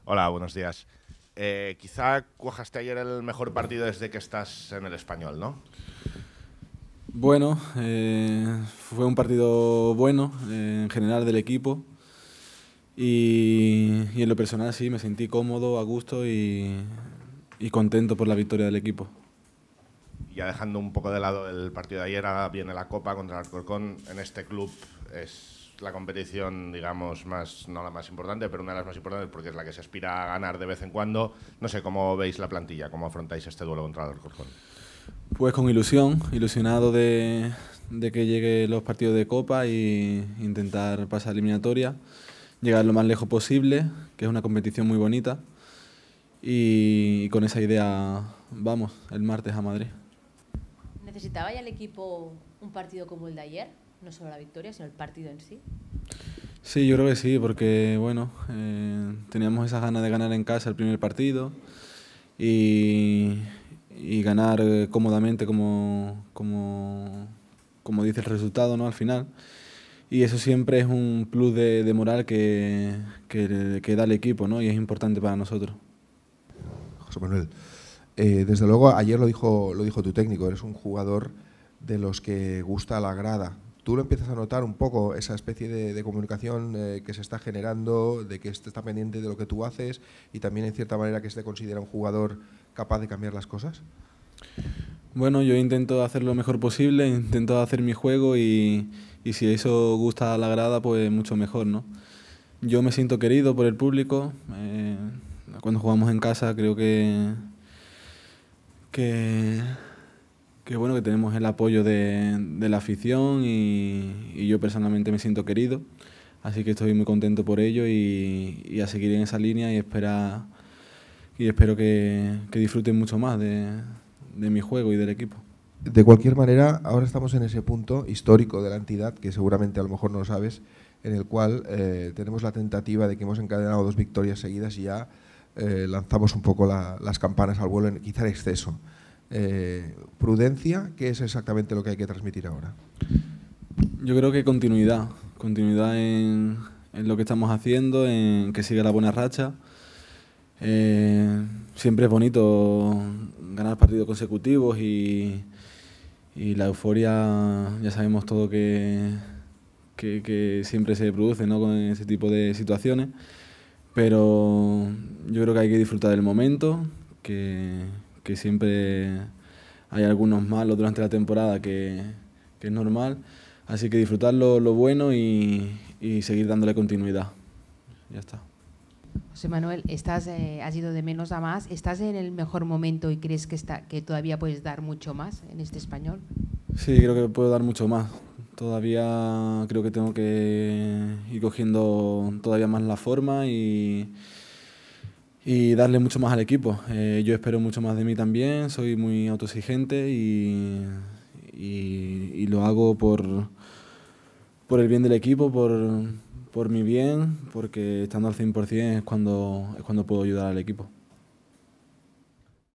Hola, buenos días. Quizá cuajaste ayer el mejor partido desde que estás en el Español, ¿no? Bueno, fue un partido bueno en general del equipo y en lo personal sí, me sentí cómodo, a gusto y contento por la victoria del equipo. Y ya dejando un poco de lado el partido de ayer, ahora viene la Copa contra el Alcorcón. En este club es la competición, digamos, más, no la más importante, pero una de las más importantes porque es la que se aspira a ganar de vez en cuando. No sé cómo veis la plantilla, cómo afrontáis este duelo contra el Alcorcón. Pues con ilusión, ilusionado de que lleguen los partidos de Copa y intentar pasar eliminatoria, llegar lo más lejos posible, que es una competición muy bonita y con esa idea vamos el martes a Madrid. ¿Necesitaba ya el equipo un partido como el de ayer? No solo la victoria, sino el partido en sí. Sí, yo creo que sí, porque bueno, teníamos esas ganas de ganar en casa el primer partido y, y ganar cómodamente como dice el resultado, ¿no? Al final. Y eso siempre es un plus de moral que da el equipo, ¿no? Y es importante para nosotros. José Manuel, desde luego ayer lo dijo tu técnico, eres un jugador de los que gusta la grada. ¿Tú lo empiezas a notar un poco, esa especie de comunicación que se está generando, de que está pendiente de lo que tú haces y también en cierta manera que se te considera un jugador capaz de cambiar las cosas? Bueno, yo intento hacer lo mejor posible, intento hacer mi juego y si eso gusta a la grada, pues mucho mejor, ¿no? Yo me siento querido por el público. Cuando jugamos en casa creo que, que bueno, que tenemos el apoyo de la afición y yo personalmente me siento querido. Así que estoy muy contento por ello y a seguir en esa línea y espero que disfruten mucho más de mi juego y del equipo. De cualquier manera, ahora estamos en ese punto histórico de la entidad, que seguramente a lo mejor no lo sabes, en el cual tenemos la tentativa de que hemos encadenado 2 victorias seguidas y ya lanzamos un poco las campanas al vuelo, quizá en exceso. Prudencia, ¿qué es exactamente lo que hay que transmitir ahora? Yo creo que continuidad, continuidad en lo que estamos haciendo, en que siga la buena racha. Siempre es bonito ganar partidos consecutivos y la euforia, ya sabemos todo que siempre se produce, ¿no? Con ese tipo de situaciones, pero yo creo que hay que disfrutar del momento, que siempre hay algunos malos durante la temporada que es normal, así que disfrutar lo bueno y seguir dándole continuidad. Ya está. José Manuel, has ido de menos a más. ¿Estás en el mejor momento y crees que todavía puedes dar mucho más en este español? Sí, creo que puedo dar mucho más. Todavía creo que tengo que ir cogiendo todavía más la forma y darle mucho más al equipo. Yo espero mucho más de mí también, soy muy autoexigente y lo hago por el bien del equipo, por mi bien, porque estando al 100% es cuando puedo ayudar al equipo.